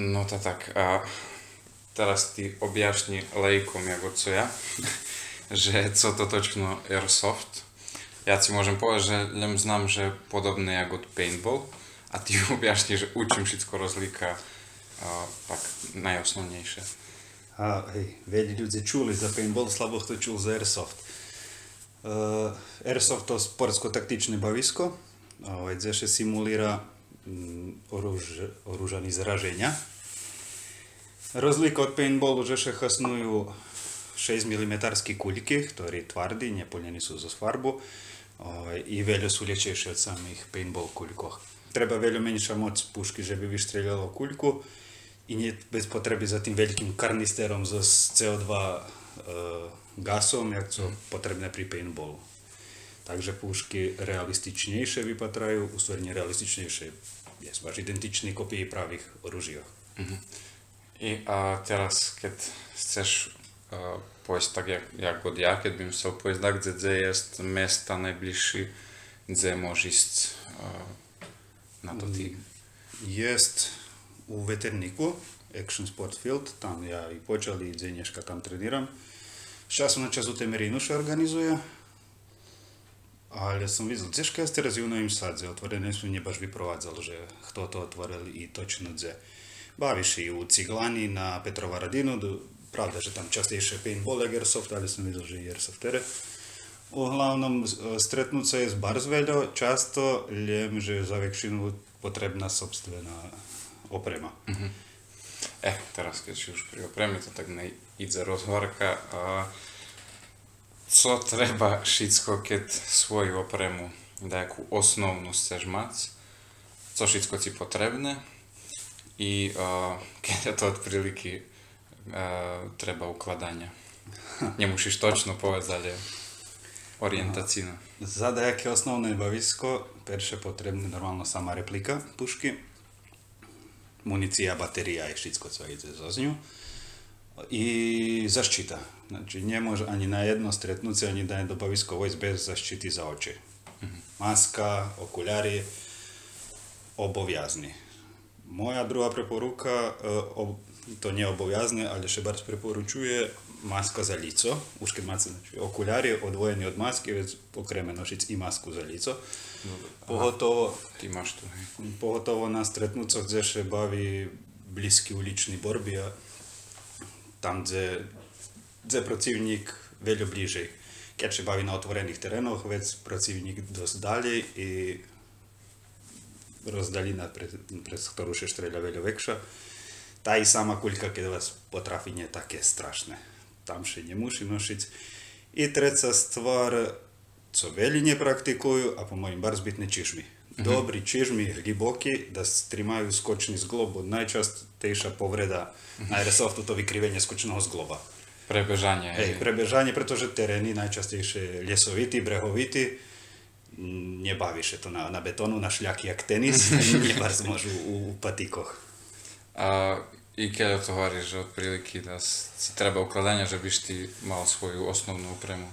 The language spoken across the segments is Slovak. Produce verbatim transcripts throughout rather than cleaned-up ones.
No to tak, a teraz ti objašnji lejkom jako co ja, že co to točno Airsoft. Ja ti môžem povedať, že len znam, že podobné jako paintball, a ti objašnji, že učím všetko rozlika a, tak najosnovnejšie. A hej, veľa ľudí čuli za paintball, slabo kto čul za Airsoft. Uh, Airsoft to sportsko-taktičné bavisko, kde se simulira oruž, oružaní zraženia. Rozlika od paintballu, že se hasnujú šesť milimetrské kuľky, ktoré tvrdí, neplnení sú zo farbu i veľa sú ľahčejšie od samých paintball kuľkoch. Treba veľa menšia moc pušky, že by vystrelilo kuľku i nie bez potreby za tým veľkým karnisterom so cé ó dva uh, gasom, jak to potrebné pri paintballu. Takže pušky realističnejšie vypatrajú, ústvorne realističnejšie je máš identičný kopii pravých oružíov. Uh-huh. I a teraz, keď chceš uh, pojsť tak, jak, jak od ja, keď bym chcel pojsť tak, kde je mesta najbližší, kde môžeš ísť uh, na to ty? Jest u veterníku Action Sport Field, tam ja i počal, i dzeneška tam treníram. Z času na čas u Temerínuša organizuje, ale som videl, deška je teraz v Novým Sadze, otvorené sú nebaž vyprovádzal, že kto to otvoril i točno dze. Bavíš i u Ciglani na Petrova Radinu, pravda, že tam častejšie paintball jak Airsoft, ale som videl, že i Airsoft. U hlavnom stretnúť sa je z barz veľa, často len, že za väčšinu potrebná sobstvená oprema. Uh-huh. Eh, teraz keď si už pri opreme, to tak nejde rozhovorka. A co treba všetko, keď svoju opremu, nejakú osnovnú chceš mať, co všetko ti potrebné i uh, keď je to od príliky uh, treba ukladania. Nemusíš točno povedať, ale orientacijno. Za nejaké osnovné bavisko, perše potrebné normálno sama replika pušky, munícia, bateria i všetko, co ide zo zňu. I zaštita. Znači, nemôže ani na jedno stretnúce, ani na jedno bavisko vojsť bez zaštity za oči. Uh-huh. Maska, okuliare, obovязні. Moja druhá preporuka, to nie obovязне, ale Šebarc preporučuje maska za lico. Už keď máte znači, okuliare odvojení od masky, vec okreme nosiť i masku za lico. Pohotovo, ty máš tu, hej. Pohotovo na stretnúcoch, kde še baví blízky uličný borby a tam, kde, kde protivník veľa blížej. Keď sa baví na otvorených terénoch, vec protivník dosť ďalej i rozdalina, pre, pre ktorú sa streľa veľa väčšia. Tá i sama kuľka, keď vás potrafi, nie také strašné. Tam sa nemusí nosiť. I treća stvar, co veľa nepraktikujú, a po mojim bar zbytné čižmy. Mm-hmm. Dobrí čižmy, hlboкі, da trímajú skočný zglob, bo najčastejšia povreda mm-hmm. na Airsoftu to vykrivenie skočného zgloba. Prebežanie. Hej, prebežanie, pretože terény najčastejšie lesovitý, brehovitý, nebavíš to na, na betónu, na šľaky jak tenis, nebarz môžu u, u patíkoch. A i keď to hovoríš, že od príliky da si treba ukladania, že byš ty mal svoju osnovnú opremu?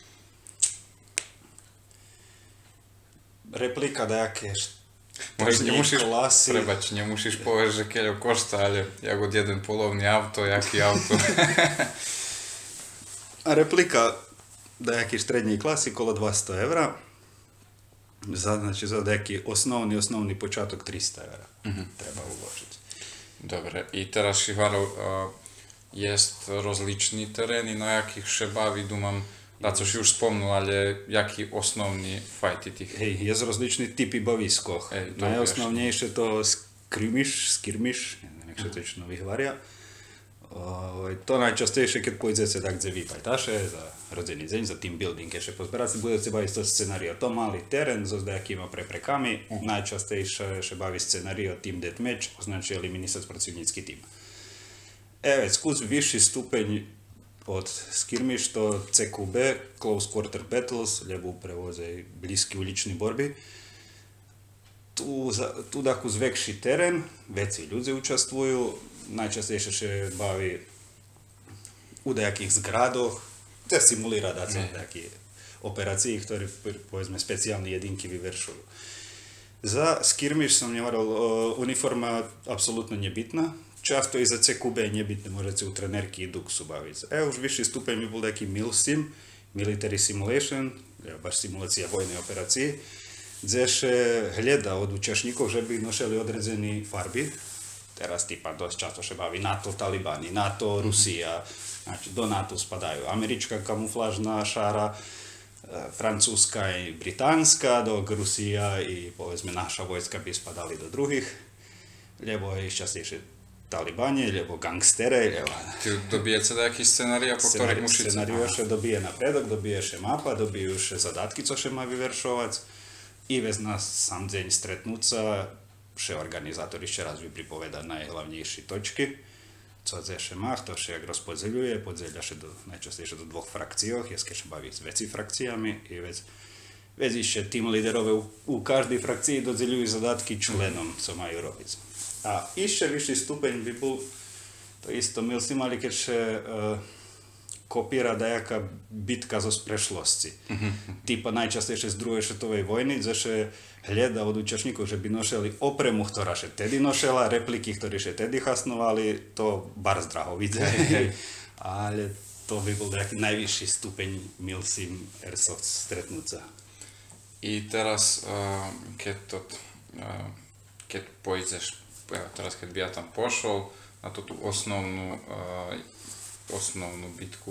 Replika nejaké nemusíš, klasy. Prebač, nemusíš povedať, že keľo košta, ale jak od jeden polovný auto, jaký auto. A replika nejakej strednej klasy, kolo dvesto eur. Za, znači, za nejaký osnovný, osnovný počátok tristo eur. Uh-huh. Treba uložiť. Dobre, i teraz si hovoril, uh, jest rozličný terény, na jakých še baví, dumam, da co si už spomnul, ale jaký osnovný fajty tých? Hej, je rozličný typy baviskoch. Najosnovnejšie to skirmish, skirmish, neviem, jak sa to točno vyhvaria. To najčastejšie, keď pôjdete tak, kde vypajtaše za rodzený deň, za team building, ešte pozberať si budete baviť to scenario. To malý terén so nejakými preprekami, uh. najčastejšie še baví scenario team deathmatch, označuje eliminisať protivnícky tým. Evet, skús vyšší stupeň od skirmish, to cé kú bé, Close Quarter Battles, lebo prevoze blízky uličný borby. Tu, tu takú zvekší terén, veci ľudí účastvujú, najčastejšie sa baví u nejakých zgradoch, to simulira dáce nejaké operácií, ktoré, povedzme, speciálne jedinky vyveršujú. Za skirmish som nehovoril, uniforma absolútne nebytná, často i za C Q B nebitne, možete u trenerki i duksu baviti. E, už viši stupeň bi bol taký MILSIM, Military Simulation, baš simulacija vojne operacije, gdje se gleda od učešnikov, že bi nošeli određeni farbi. Teraz tipa dosta často se bavi NATO, Talibani, NATO, Rusija, znači do NATO spadaju američka kamuflažna šara, francuska i britanska, dok Rusija i povedzme naša vojska bi spadali do drugih. Ljevo je iščastejše Talibanje, ljevo gangstere, ljevo... Ti dobijete nejaký scenárij, po ktorých musíte... Scenárij še dobije napredok, dobije še mapa, dobiju še zadatki, co še má vyveršovať. I vez nás sam deň stretnúca, še organizátori še raz by pripovedať najhlavnejšie točky, co še má, to še jak rozpodzeľuje, podzeľa še do, najčastejšie do dvoch frakcijoch, jeske še baví s veci frakcijami i vec, vec ešte tým líderové u, u každej frakciji dodzeľujú zadatky členom, co majú robiť. A ešte vyšší stupeň by bol, to isto myslím, ali keď še uh, kopíra dajaká bitka zo sprešlosti. Tipa najčastejšie z druhej svetovej vojny, že še hľada od účastníkov, že by nošeli opremu, ktorá še tedy nošela, repliky, ktoré še tedy hasnovali, to bar zdraho videli. Ale to by bol taký najvyšší stupeň MILSIM Airsoft stretnúca. I teraz, uh, keď, to, uh, keď pôjdeš, teraz keď by ja tam pošol na tú osnovnú, uh, osnovnú bitku,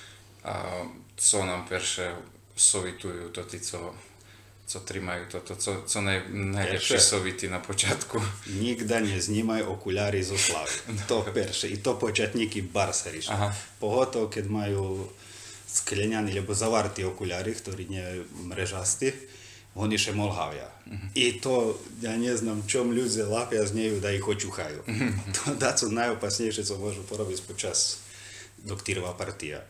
uh, co nám perše sovitujú to tí, co co trímajú toto, co, co naj, najlepšie sovity na počiatku. Nikda neznímaj okulári zo slavy. To perše. I to počiatníky bar sa ríša. Pogotovo, keď majú skleňaní, lebo zavartí okulári, ktorí nie mrežastí, oni še molhavia. Uh-huh. I to, ja neznám, čom ľudia lapia z nejú, da ich očuchajú. Uh-huh. To dá co najopasnejšie, co môžu porobiť počas doktírová partia.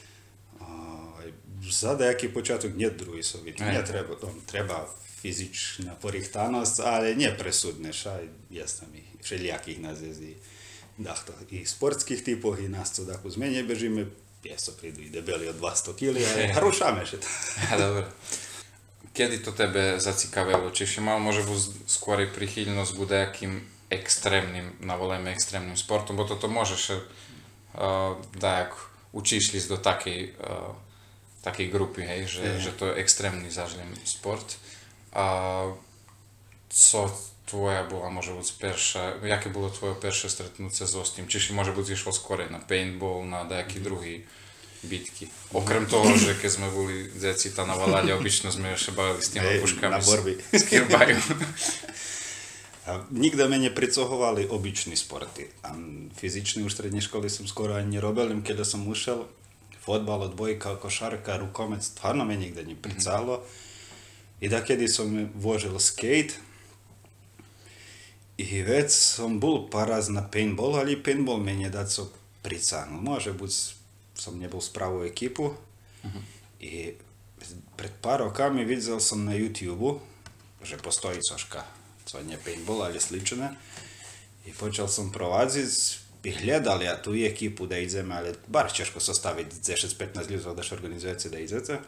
Za nejaký počiatok nie druhý sovit. Nie treba, no, treba fyzičná porichtanosť, ale nie presudné. Aj jasno mi všelijakých nás jezdí. Dachto i sportských typoch, i nás co takú zmene bežíme. Pieso prídu i debeli od dvesto kilogramov, a rušame še to. Dobre. Kedy to tebe zacikavilo? Či si mal možno skôr prichylnosť k nejakým extrémnym, navolajme extrémnym sportom, bo toto môžeš uh, dajak učíš lísť do takej uh, takej grupy, hej, že, je. že to je extrémny zážlem sport. A co tvoja bola, môže byť perša, jaké bolo tvoje perše stretnutie so s tým? Či si môže byť išlo skôr na paintball, na nejaký druhý bitky. Okrem toho, že keď sme boli deti tam na Valade, obyčno sme ešte bavili s tými puškami na borby. Z Kirbaju. Nikde me nepricohovali obyčný sporty. A fyzičný už v strednej škole som skoro ani nerobil, keď som ušel. Fotbal, odbojka, košarka, rukomec, stvarno me nikde nepricahlo. I da kedy som vožil skate, i već som bol paraz na paintball, ali paintball me nie daco pricahnuo. Može buď som nebol spravu ekipu. Uh-huh. I pred pár rokami videl som na YouTube, že postoji coška, co nie paintball, ali sličné. I počal som provadziť, by hľadali ja tú ekipu, da ideme, ale bar ťažko sostaviť desať pätnásť ľudí, daš organizácie, da idete.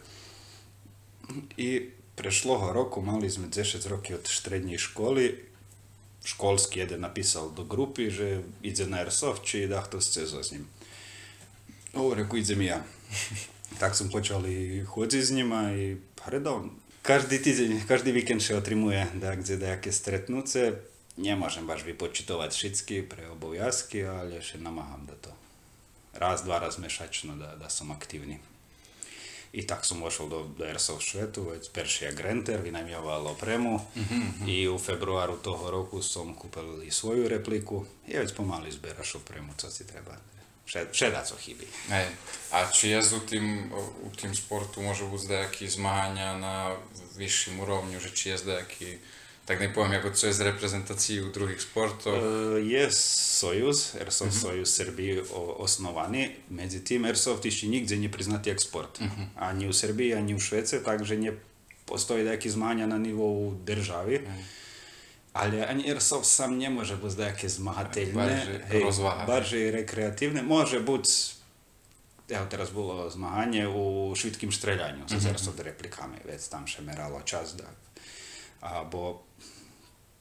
I prešloho roku mali sme desať roky od strednej školy. Školský jeden napísal do grupy, že ide na Airsoft, či da kto chce so s ním. O, reku, idem ja. Tak som počal i chodiť s ním a i hredal. Každý týždeň, každý víkend sa otrimuje, da kde nejaké stretnuce. Nemôžem baš vypočitovať všetky pre obovязky, ale še namáham do to. Raz, dva raz mešačno da, da som aktívny. I tak som vošol do, do Airsoft svetu, veď peršia Grenter vynajmioval opremu. Mm-hmm. I u februáru toho roku som kúpil i svoju repliku. I veď pomaly zberaš opremu, co si treba. Všeda, co chybí. Hej. A či jazdu tým, u tým sportu môžu byť nejaké zmáhania na vyšším úrovni, že či jazda nejaký, tak nepoviem, ako co je z reprezentácií u druhých sportov? Uh, je Sojuz, Airsoft uh-huh. Sojuz Srbiji osnovaný. Medzi tým Airsoft ešte nikde nepriznatý jak sport. Uh-huh. Ani u Srbiji, ani u Švédce, takže ne postojí nejaké zmáhania na nivou državy. Uh-huh. Ale ani Airsoft sám nemôže byť nejaké zmahatelné, barže rekreatívne. Môže byť, ja teraz bolo zmahanie u švitkým streľaniu s mm-hmm. Airsoft replikami, veď tam še meralo čas. Tak. Abo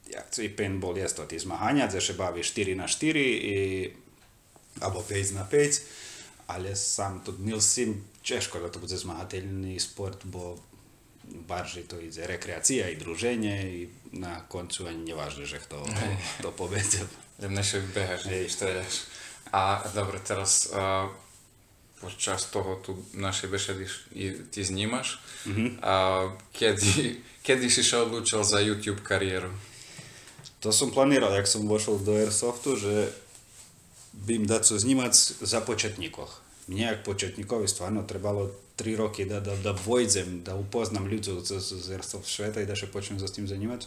jak co i paintball je to tí zmahania, kde sa baví štyri na štyri i, alebo päť na päť, ale sám to myslím, ťažko, že to bude zmahateľný sport, bo bardziej to ide rekreácia i druženie i na koncu ani nevážne, že kto to pobede. Než behaš, strieľaš. A dobre, teraz uh, počas toho tu našej besedy ty znímaš. Mm-hmm. A kedy, kedy si sa odlúčil za YouTube kariéru? To som planíral, jak som vošol do Airsoftu, že bym dať co znímať za početníkoch. Mne jak početníkovi stvarno trebalo tri roky da, da, da vojdem, da upoznam ľudí z, z Airsoft sveta i da sa počnem sa s tým zanimať.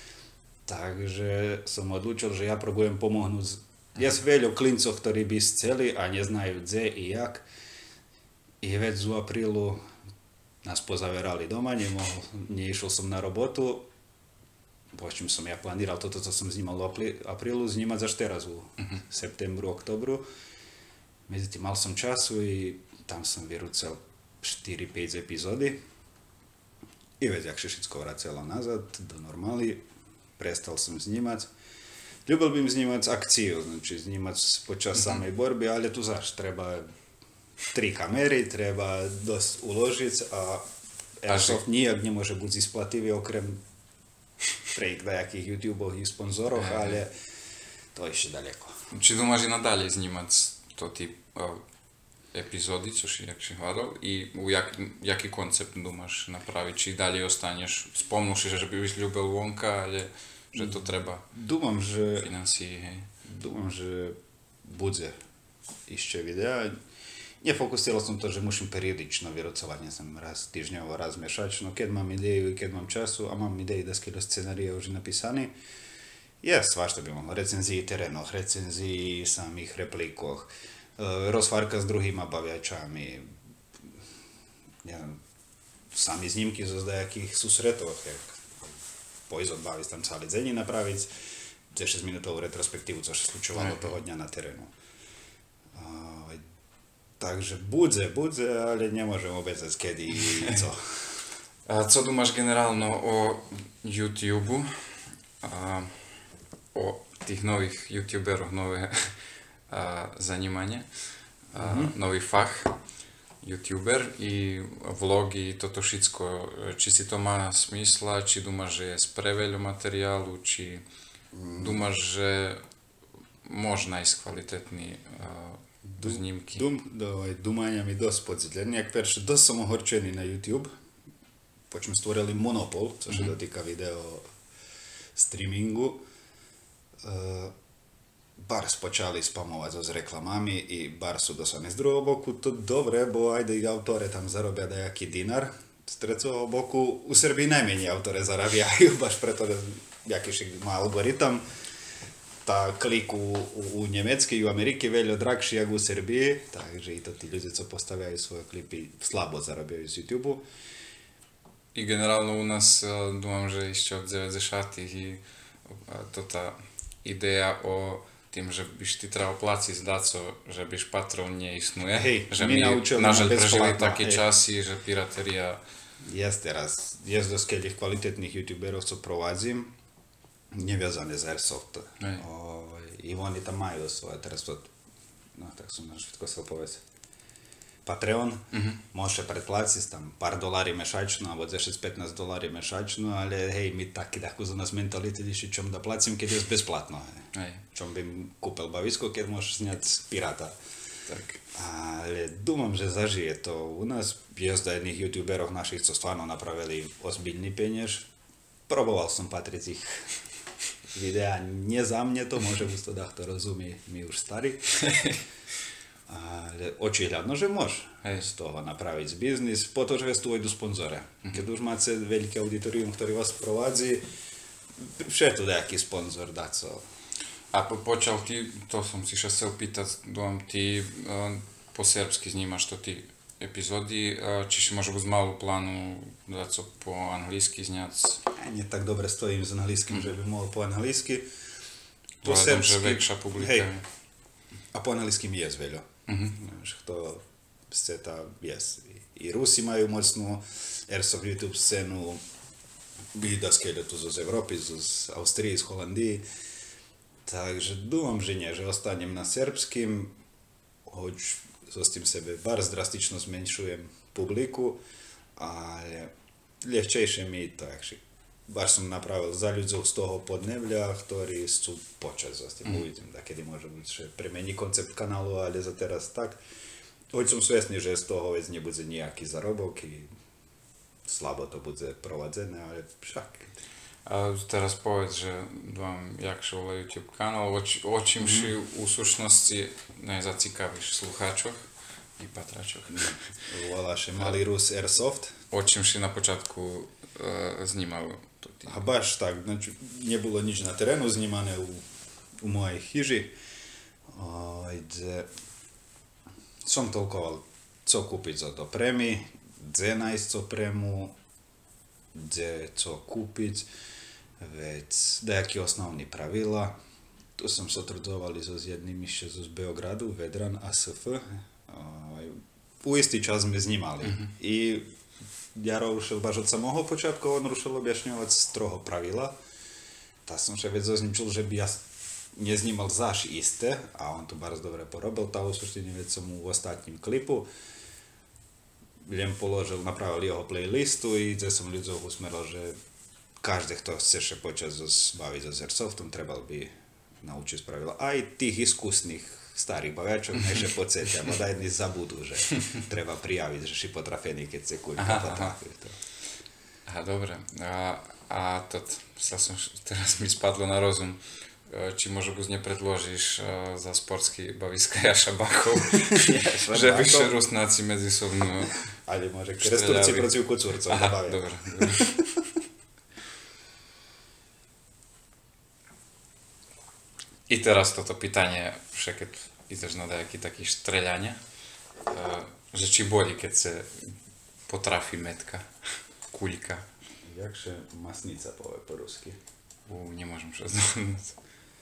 Takže som odlúčil, že ja probujem pomohnúť. Je veľa klincov, ktorí by chceli a neznajú kde i jak. I veď z aprílu nás pozaverali doma, nemohol, neišiel som na robotu. Po čím som ja planíral toto, co som znímal v aprílu, znímať až teraz v uh-huh. septembru, oktobru. Medzi tým mal som času i tam som vyrúcel štyri päť epizódy. I veď, jak sa všetko vracelo nazad do normály, prestal som znímať. Ľúbil bym znímať akciu, znači znímať počas mm-hmm. samej borby, ale tu zaš treba tri kamery, treba dosť uložiť a Airsoft nijak nemôže byť isplativý okrem pre nejakých YouTubeových sponzorov, ale to ešte daleko. Či думаєш і надалі знімати то ті епізоди, co si, jak si hľadal, i jak, jaký koncept думаєш направити, či далі останеш, спомнувши, že byś ľúbil vonka, ale že to treba Думам, že, financií, hej. Думам, že bude ešte videa. Nefokusiral som to, že musím periodično vyrocovať, nesam raz týždňovo, raz mešač, no keď mám ideju i keď mám času a mám ideji da skoro scenarije už napисани, je svašta bi mohlo, recenziji terenoh, recenziji samih replikoh, rozvarka s druhýma baviačami, neviem, sami znímky zo zdajakých susretov, jak pojsť odbaviť tam celý deň napraviť za šesť minútovú retrospektívu, co sa slučovalo toho dňa na terénu. Takže bude, bude, ale nemôžem obecať kedy i co. A co думаєш генерально о YouTube, а, о тих нових ютуберах, нове а, занимание, а, mm-hmm. новý fach, youtuber i vlogy, toto všetko. Či si to má smysla, či думаš, že je spreveľo materiálu, či mm. думаš, že môže nájsť kvalitetný uh, znímky. Dum, давай, думання mi dosť podzitľaný. Jak perše, dosť som ohorčený na YouTube. Počím stvorili monopol, co sa mm-hmm. dotýka video streamingu. Uh, bar spočali spamovať so s reklamami i bar sú dosadne z druhého boku. To dobre, bo ajde i autore tam zarobia dajaký dinar. Z tretieho boku u Srbii najmenej autore zarabiajú, baš preto, jaký má algoritm. Tá klik u, u Nemecky i u Ameriky veľa drahší, jak u Srbiji, takže i to tí ľudia, co postaviajú svoje klipy, slabo zarabiajú z YouTube. I generálno u nás, dúfam, že ešte od deväťdesiatych i to tá ideja o tým, že byš ty trebal placiť daco, že byš patrov neisnuje. Hej, že my, my nažaľ prežili také hej. časy, že pirateria... Je teraz, je dosť keľých kvalitetných youtuberov, co provadzím, neviazané z Airsoft. O, I oni tam majú svoje, teraz to, no tak som na všetko chcel povedať. Patreon, mm-hmm. môže predplaciť tam pár dolári mešačno, alebo desať až pätnásť dolári mešačno, ale hej, my taký takú za nás mentality, čom da placím, keď je bezplatno. Hej. Hej. Čom bym kúpil bavisko, keď môžeš sňať z piráta. Tak. Ale dúmam, že zažije to. U nás jezda jedných youtuberov našich, co stvarno napravili ozbiljný peniaž. Proboval som patriť ich videa, nie za mne to, môže už to dachto rozumie, my už starí. Ale očihľadno, že môže z toho napraviť biznis, po to, že tu idú sponzore. Keď už máte veľké auditorium, ktorý vás provádzi, všetko nejaký sponzor dá co. A po, počal ty, to som si še chcel pýtať, dúfam, ty uh, po serbsky znímaš to ty epizódy, uh, či si môže byť z malú plánu dať co po anglicky zňať? Ja nie tak dobre stojím s anglickým, mm. že by mohol po anglicky. Po serbsky, že väčšia publika. Hej. A po anglicky mi je veľa. Mm-hmm. Kto chce, tá je. I Rusi majú mocnú Airsoft YouTube scénu, výda skeľu tu z Európy, z Austrii, z Holandii. Takže dúfam, že nie, že ostanem na serbským, hoď so s tým sebe bardzo drastično zmenšujem publiku, ale ľahčejšie mi to, akže bar som napravil za ľuďov z toho podnebľa, ktorí sú počas, s tým uvidím, da kedy môže byť, že premení koncept kanálu, ale za teraz tak. Hoď som svesný, že z toho vec nebude nejaký zarobok i slabo to bude prowadzené, ale však. A teraz povedz, že vám jakže volá YouTube kanál, o, či, o čím mm. ši u súčnosti najzacikavíš slucháčoch i patračoch. Volá še Malý Rus Airsoft. O čím ši na počátku e, znímal? A baš tak, znači, nebolo nič na terénu znímané u, u mojej chyži. Ide, som toľkoval, co kúpiť za to premi, kde nájsť to premu, kde co kúpiť, veď nejaké osnovní pravila. Tu som sa trudzovali so s jedným ešte z Beogradu, Vedran á es ef. U istý čas sme znímali. Mm-hmm. I Jaro rušil baš od samého počátku, on rušil objašnjovať stroho pravila. Ta som še već zazničil, že by ja neznímal zaš iste, a on to bardzo dobre porobil, ta u suštini već som mu u ostatním klipu. Len položil, napravil jeho playlistu i gdje som ľuďov usmeril, že každý, kto chce še počať baviť so Airsoftom, trebal by naučiť pravila. Aj tých iskusných starých baviačov neže podsjetia, bo da jedni zabudu, že treba prijaviť, že si potrafení, keď se kuľka potrafi. Aha, dobre. A, a to sa som, teraz mi spadlo na rozum. Či možno buď nepredložíš uh, za sportský baviska Jaša Bachov, že vyše Rusnáci medzi sobou ale môže Kresturci proti Kucurcov. Aha, dobre. I teraz toto pytanie, však keď ideš na nejaký taký štreľania, uh, že či boli, keď sa potrafi metka, kuľka. Jakže masnica povie po rusky. U, nemôžem sa zdohodnúť.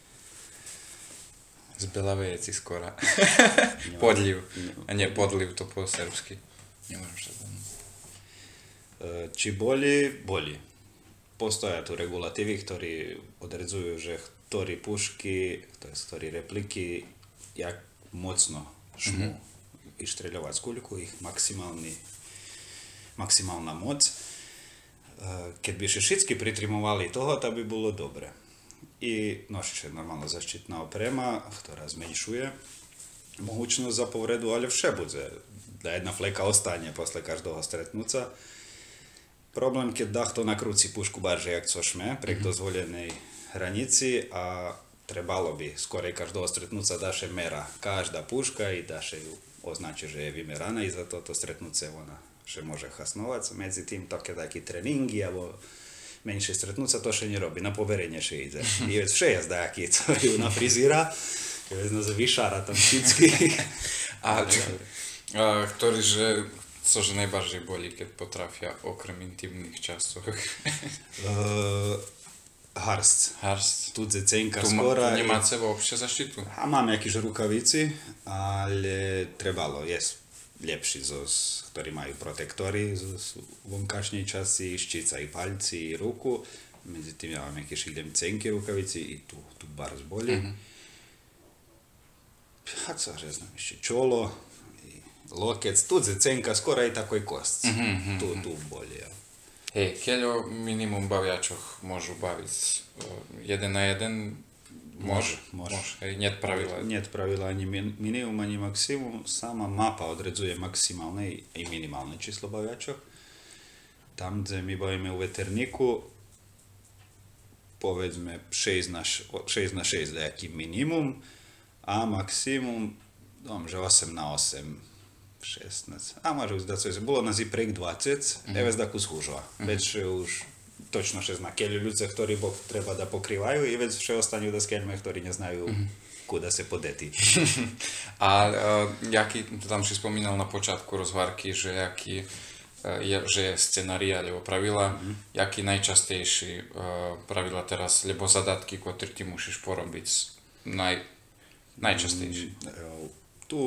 Zbelavejeci skora. Podliv. A nie podliv, to po serbsky. Nemôžem sa zdohodnúť. Či boli? Boli. Postoja tu regulatívy, ktorí odredzujú, že ktorí pušky, ktorí repliky, jak mocno šmú mm-hmm. ištreľovať z kuľku, ich maximálny, maximálna moc. Keď by še všetky pritrimovali toho, to by bolo dobre. I nošče normálna zaštitná oprema, ktorá zmenšuje mogućnosť za povredu, ale vše bude, da jedna fleka ostane posle každého stretnúca. Problém, keď dachto nakrúci pušku barže, jak co šme, prek dozvolenej hranici a trebalo by skorej každého stretnúca daše mera. Každá puška i daše ju označi, že je vymeraná i za toto stretnúce ona še môže hasnovať. Medzi tým také taký treningy alebo menšie stretnúca to še nerobí, na poverenie še ide. I vec vše je zdajaký, co ju nafrizíra, je vec noze vyšára tam všicky. A, a ktorý, že, cože najbardziej boli, keď potrafia okrem intimných časov? uh, Harst. Harst. Tudze cenka tu skora. Tu nemá seba obšte zaštitu? A mám jakýž rukavici, ale trebalo, je lepší, ktorí majú protektory z vonkašnej časti, štíca i palci, i ruku. Medzi tým ja mám jakýž idem cenky rukavici i tu, tu barz boli. Mm-hmm. A co, že znam ešte čolo, i lokec, tudze cenka skoro i takoj kost. Mm-hmm. Tu, tu boli, ja. Hej, keľo minimum baviačoch môžu baviť? Jeden na jeden? Môže, môže. Hej, niet pravila. Niet pravila ani minimum, ani maximum. Sama mapa odredzuje maximálne i minimálne číslo baviačov. Tam, kde my bavíme u veterníku, povedzme šesť na šesť nejaký minimum, a maximum, dom, že osem na osem, šestnásť. A môže uzdať sa, že bolo nás i prek dvadsať, mm. eves daku zhúžila. Mm. Veď už točno še zna keľu ľudze, ktorí bok treba da pokrývajú i vec še ostanú da skeľme, ktorí neznajú mm-hmm. kuda se podeti. A uh, jaký, tam si spomínal na počátku rozvárky, že jaký uh, je, že je scenári alebo pravila, mm-hmm. jaký najčastejší uh, pravila teraz, lebo zadatky, ktoré ty musíš porobiť naj, najčastejší? Mm, tu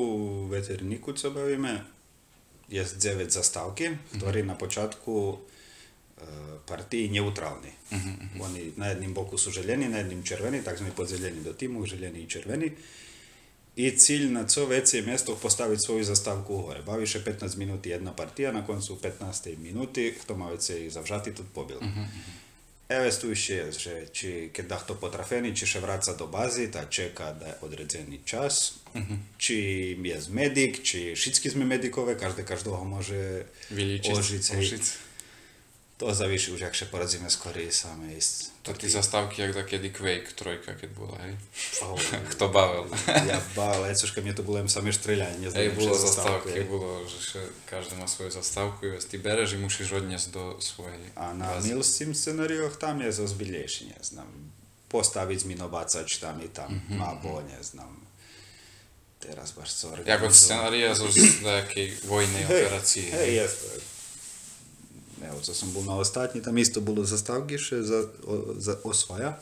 veterníku, co bavíme, je deväť zastávky, ktoré mm-hmm. na počátku partiji neutralni. Mhm. Oni na jednim boku su željeni, na jednim červeni, tak smo i podzeljeni do timu, željeni i červeni. I cilj na co veće mjesto postaviti svoju zastavku uhore. Baviše petnaest minuti jedna partija, na koncu petnaestej minuti, kto ma veće zavžati, tot pobil. Mhm. Evo tu še, že či keď dahto potrafeni, či še vraca do bazi, ta čeka da je odredzeni čas. Mhm. Či je medik, či všetky sme medikové, každé každého môže Vyličiť, ožiť. ožiť. To zavíši už, jak še porazíme skorej same ísť. To tí zastávky, jak takedy Quake trojka, keď bola, hej? Oh, Kto bavil? Ja bavil, ecožka mne to bolo same štreľanie. Hej, bolo zastávky, bolo, že še každý má svoju zastávku i ty bereš i musíš odniesť do svojej A na bazy. milskim scenarijoch tam je zozbiljejši, ne znam, postaviti minobacač tam i tam, Mhm, abo, ne znam, teraz baš co Jak od organizujem. scenárija zo nejakej vojnej Hej, operácii. hej, jest. Evo, co sam bol na ostatnji, tam isto bolo zastavki še za, o, za osvaja,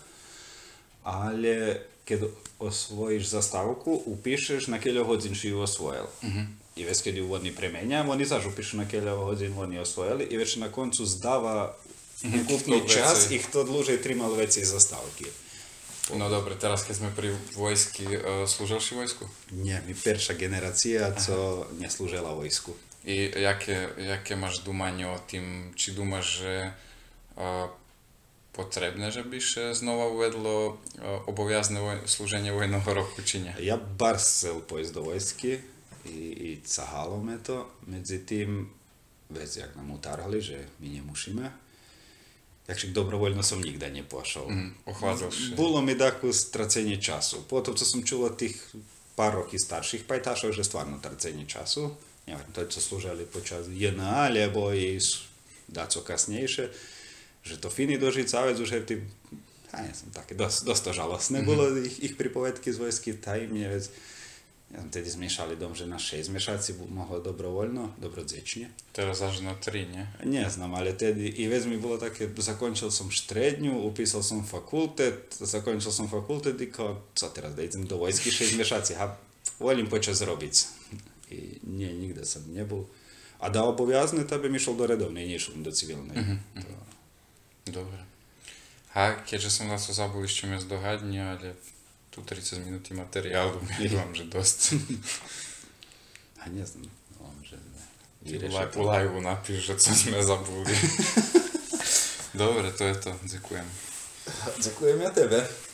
ali kad osvojiš zastavku, upišeš na keljo hodin ši ju osvojil. Mhm. I već kad ju oni premenjam, oni zaš upišu na keljo hodin oni osvojili i već na koncu zdava ukupni Kto čas vecej. i kto dluže trimal vecej zastavki. No dobre, teraz keď sme pri vojsky, uh, slúžil si vojsku? Nie, mi perša generacija, co ne služila vojsku. I jaké, jaké máš думanie o tým, či dúmaš, že uh, potrebné, že by še znova uvedlo uh, oboviazne voj- slúženie vojného roku, či nie? Ja bar chcel pojsť do vojsky i, i cahalo me to, međutim, već jak nam utarali, že mi ne musíme, takže dobrovoljno som nikda ne pošao. Mm, ochvádzal si. Було mi tako stracenje času. Potom, co sam čuo tih par roki starších pajtašov, že stvarno tracenie času, neviem, to, co služali počas J N A, alebo i daco kasnejšie, že to fini dožiť savez už je tým, ja nie som také, dosť, dosť to žalostné mm-hmm. bolo ich, ich pripovedky z vojsky, tajemne, vec. Ja som tedy zmiešali dom, že na šesť mešaci mohlo dobrovoľno, dobrodzečne. Teraz až na tri, nie? Ne znam, ali tedy i već mi bilo také, zakončil som štrednju, upisal som fakultet, zakončil som fakultet i kao, co teraz da idem do vojski šest mešaci, ha, volim počas robiť. I nie, nigde sam ne bol. A da oboviazne, ta bi mi šel do redovne i nešel do civilnej. Mhm, To... Dobre. A keďže som na to zabudol ešte mes dohadne, ale tu tridsať minúty materiálu, dúfam, že dosť. A ne znam, on, že ne. Ty live, live napíš, že co sme zabudli. Dobre, to je to. Ďakujem. Ďakujem ja tebe.